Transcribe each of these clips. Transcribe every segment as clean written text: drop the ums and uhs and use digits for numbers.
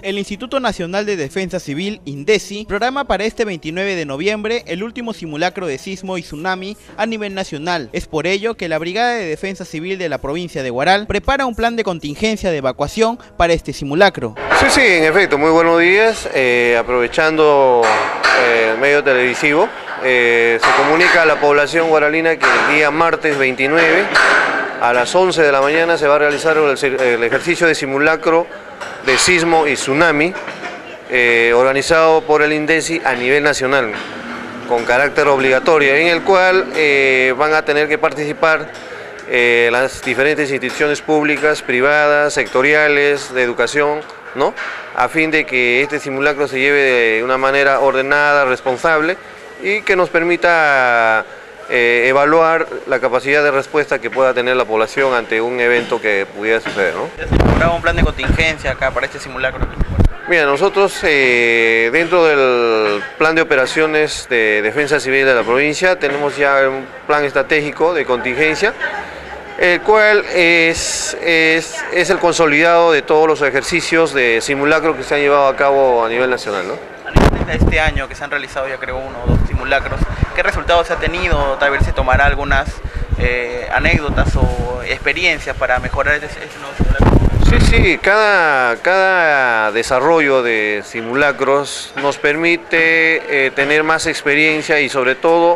El Instituto Nacional de Defensa Civil, INDECI, programa para este 29 de noviembre el último simulacro de sismo y tsunami a nivel nacional. Es por ello que la Brigada de Defensa Civil de la provincia de Huaral prepara un plan de contingencia de evacuación para este simulacro. Sí, en efecto, muy buenos días. Aprovechando el medio televisivo, se comunica a la población guaralina que el día martes 29 a las 11 de la mañana se va a realizar el ejercicio de simulacro de sismo y tsunami organizado por el INDECI a nivel nacional con carácter obligatorio, en el cual van a tener que participar las diferentes instituciones públicas, privadas, sectoriales, de educación, ¿no? A fin de que este simulacro se lleve de una manera ordenada, responsable y que nos permita evaluar la capacidad de respuesta que pueda tener la población ante un evento que pudiera suceder, ¿no? ¿Ya se elaboraba un plan de contingencia acá para este simulacro? Mira, nosotros dentro del plan de operaciones de defensa civil de la provincia tenemos ya un plan estratégico de contingencia, el cual es el consolidado de todos los ejercicios de simulacro que se han llevado a cabo a nivel nacional, ¿no? Este año que se han realizado, ya creo, 1 o 2 simulacros, ¿qué resultados se ha tenido? Tal vez se tomará algunas anécdotas o experiencias para mejorar este nuevo simulacro. Sí, cada desarrollo de simulacros nos permite tener más experiencia y sobre todo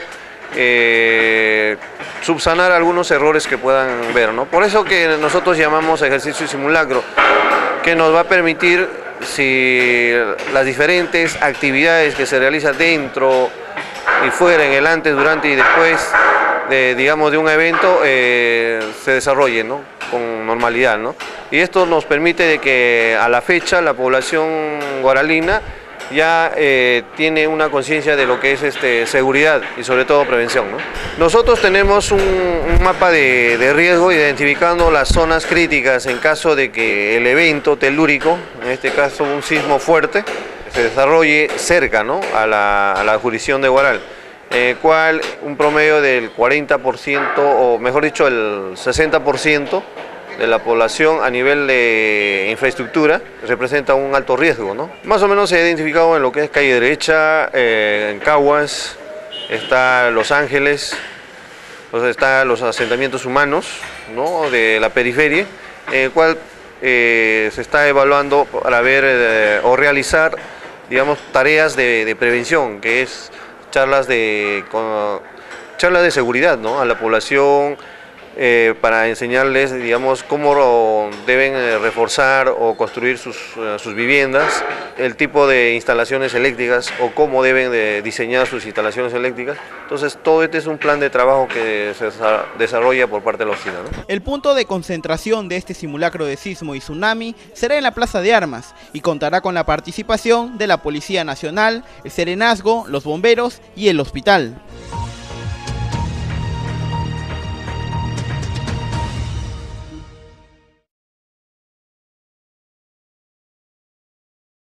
subsanar algunos errores que puedan ver, ¿no? Por eso que nosotros llamamos ejercicio simulacro, que nos va a permitir, si las diferentes actividades que se realizan dentro y fuera, en el antes, durante y después de un evento, se desarrollen, ¿no?, con normalidad, ¿no? Y esto nos permite de que a la fecha la población guaralina ya tiene una conciencia de lo que es seguridad y sobre todo prevención, ¿no? Nosotros tenemos un mapa de riesgo identificando las zonas críticas en caso de que el evento telúrico, en este caso un sismo fuerte, se desarrolle cerca, ¿no?, a la jurisdicción de Huaral, cual un promedio del 40% o mejor dicho el 60% de la población a nivel de infraestructura representa un alto riesgo, ¿no? Más o menos se ha identificado en lo que es Calle Derecha, en Caguas, está Los Ángeles, están los asentamientos humanos, ¿no?, de la periferia, en el cual se está evaluando para ver o realizar, digamos, tareas de prevención, que es charlas de seguridad, ¿no?, a la población, para enseñarles, digamos, cómo deben reforzar o construir sus viviendas, el tipo de instalaciones eléctricas o cómo deben de diseñar sus instalaciones eléctricas. Entonces, todo este es un plan de trabajo que se desarrolla por parte de la oficina, ¿no? El punto de concentración de este simulacro de sismo y tsunami será en la Plaza de Armas y contará con la participación de la Policía Nacional, el Serenazgo, los bomberos y el hospital.